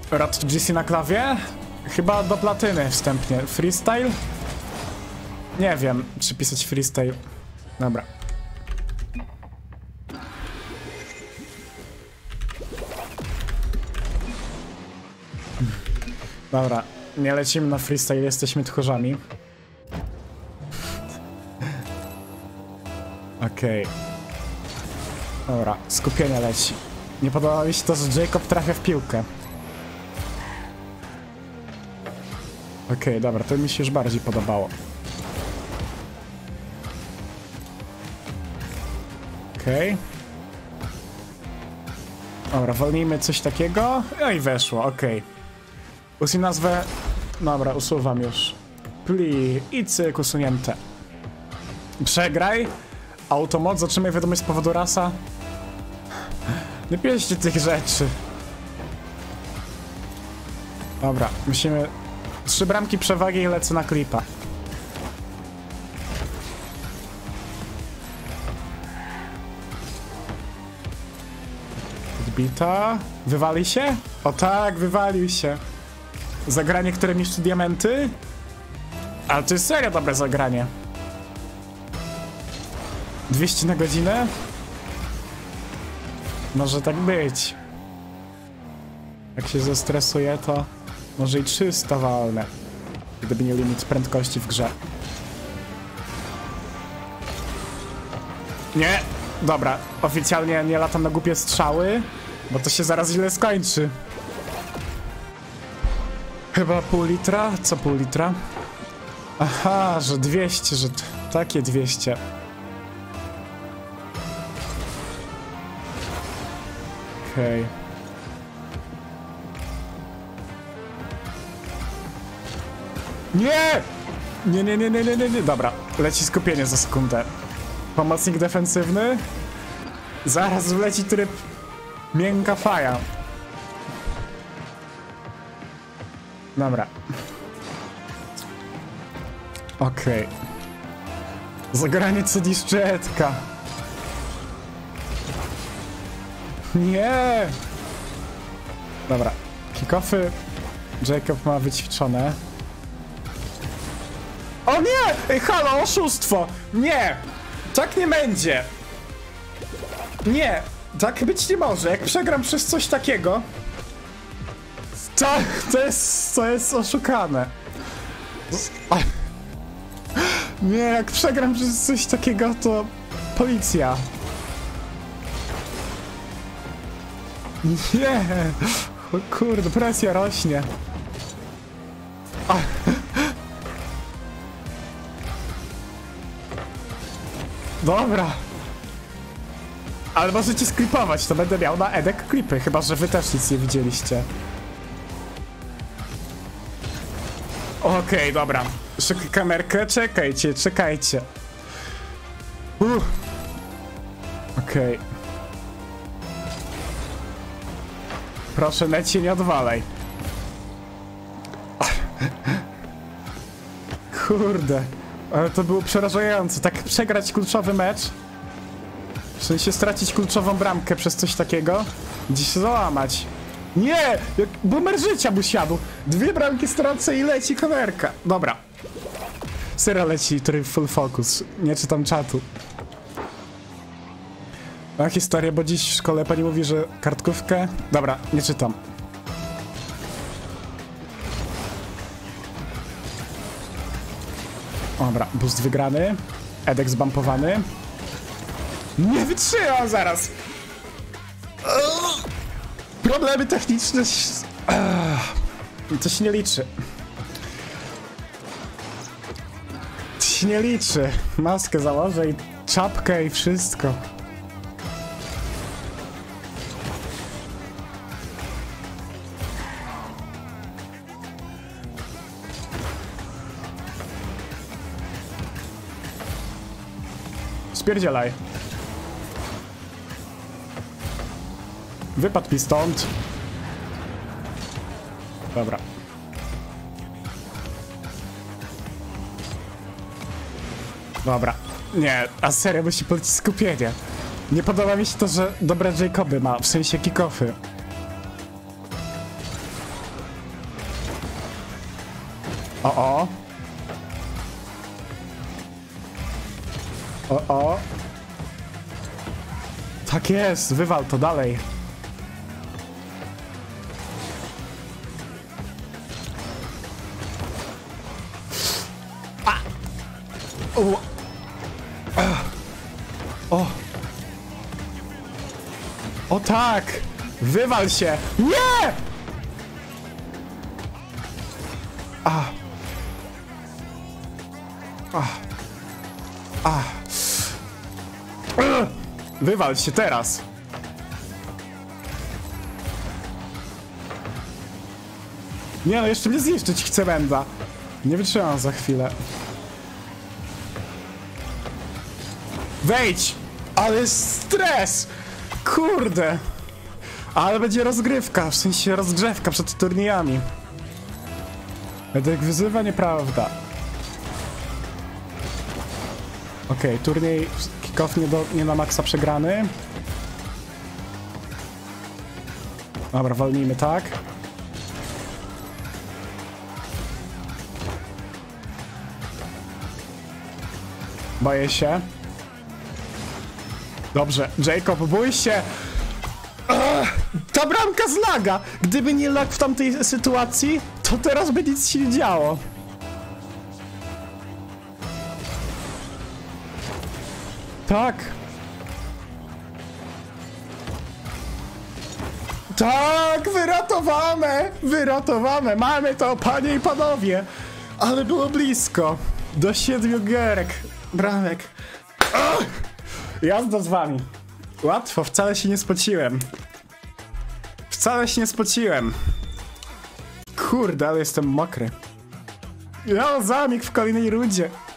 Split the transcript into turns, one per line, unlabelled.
Rod GC na klawie? Chyba do platyny wstępnie. Freestyle? Nie wiem, czy pisać freestyle. Dobra. Dobra, nie lecimy na freestyle, jesteśmy tchórzami. Okej. Dobra, skupienie leci. Nie podoba mi się to, że Jacob trafia w piłkę. Okej, dobra, to mi się już bardziej podobało. Okej. Dobra, wolnijmy coś takiego. No i weszło, okej. Usuń nazwę. Dobra, usuwam już. Pli i cyk, usunięte. Przegraj. Automat, zatrzymaj wiadomość z powodu rasa. Nie piszcie tych rzeczy. Dobra, musimy... 3 bramki przewagi i lecę na klipa. Odbita. Wywali się? O tak, wywalił się. Zagranie, które niszczy diamenty? Ale to jest serio dobre zagranie. 200 na godzinę? Może tak być. Jak się zestresuje, to może i 300 walne. Gdyby nie limit prędkości w grze. Nie! Dobra, oficjalnie nie latam na głupie strzały, bo to się zaraz źle skończy. Chyba pół litra? Co pół litra? Aha, że 200, że takie 200. Okej. Nie! Nie. Dobra, leci skupienie za sekundę. Pomocnik defensywny. Zaraz wleci tryb miękka faja. Dobra. Okej. Zagranie co niszczetka. Nie! Dobra. Kickoffy Jacob ma wyćwiczone. O nie! Ej, halo, oszustwo! Nie! Tak nie będzie! Nie! Tak być nie może. Jak przegram przez coś takiego... To jest oszukane. Nie, jak przegram przez coś takiego, to... Policja. Nie! O kurde, presja rośnie. Dobra. Ale możecie sklipować, to będę miał na edek klipy, chyba że wy też nic nie widzieliście. Okej, dobra. Szybko kamerkę, czekajcie. Okej. Proszę, leci, nie odwalaj. Kurde. Ale to było przerażające. Tak przegrać kluczowy mecz. W sensie stracić kluczową bramkę przez coś takiego. Gdzie się załamać. Nie! Jak boomer życia mu siadł. 2 bramki stracę i leci kamerka. Dobra. Serio leci tryb full focus. Nie czytam czatu. Ma historię, bo dziś w szkole pani mówi, że kartkówkę... Dobra, nie czytam. Dobra, boost wygrany. Edek zbumpowany. Nie wytrzymam zaraz! Problemy techniczne... To się nie liczy. To się nie liczy. Maskę założę i czapkę i wszystko. Spierdzielaj. Wypadł mi stąd. Dobra. Dobra. Nie, a serio musi polecić skupienie. Nie podoba mi się to, że dobre Jacoby ma, w sensie kickoffy. O. O. Tak jest, wywal to dalej. O. O tak! Wywal się! Nie! Wywal się teraz! Nie no, jeszcze mnie zniszczyć chce Menda. Nie wytrzymam za chwilę. Wejdź! Ale stres! Kurde! Ale będzie rozgrywka, w sensie rozgrzewka przed turniejami. Edek wyzywa, nieprawda. Okej, turniej kick-off nie na maksa przegrany. Dobra, walnijmy tak. Boję się. Dobrze, Jacob, bój się! Ta bramka z laga! Gdyby nie lag w tamtej sytuacji, to teraz by nic się nie działo. Tak. Tak, wyratowane! Wyratowane! Mamy to, panie i panowie! Ale było blisko. Do 7 gierek. Bramek. Jazda z wami. Łatwo, wcale się nie spociłem. Wcale się nie spociłem. Kurde, ale jestem mokry. Ja zamik w kolejnej rundzie.